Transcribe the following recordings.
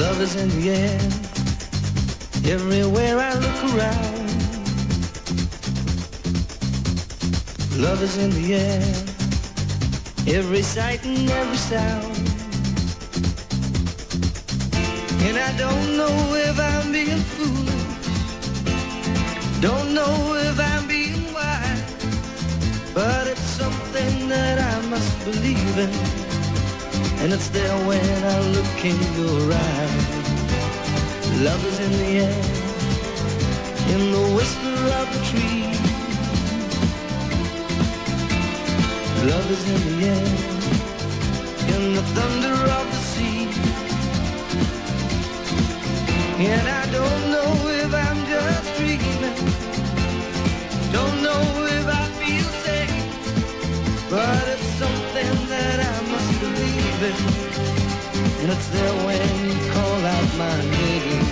Love is in the air, everywhere I look around. Love is in the air, every sight and every sound. And I don't know if I'm being foolish, don't know if I'm being wise, but it's something that I must believe in, and it's there when I look in your eyes. Love is in the air, in the whisper of the tree. Love is in the air, in the thunder of the sea. And I don't know if I'm just dreaming, don't know if I feel safe, but it's something that I must believe in, and it's there when you call out my name.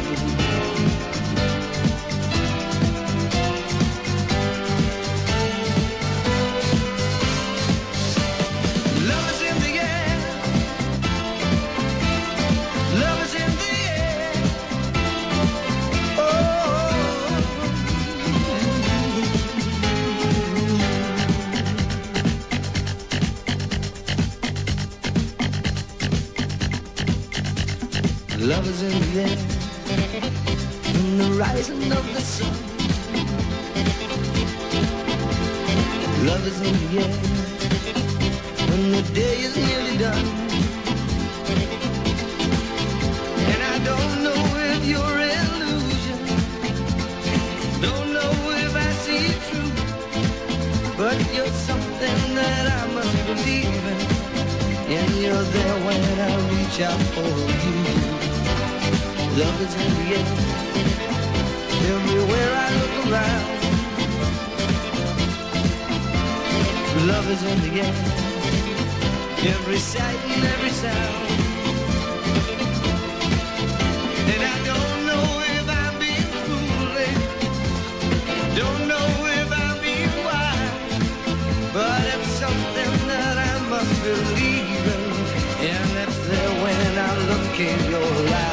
Love is in the air, love is in the air. Love is in the air, in the rising of the sun. Love is in the air, when the day is nearly done. And I don't know if you're an illusion, don't know if I see it true, but you're something that I must believe in, and you're there when I reach out for you. Love is in the air, everywhere I look around. Love is in the air, every sight and every sound. And I don't know if I'm being foolish, don't know if I'm being wise, but it's something that I must believe in, and it's there when I look in your eyes.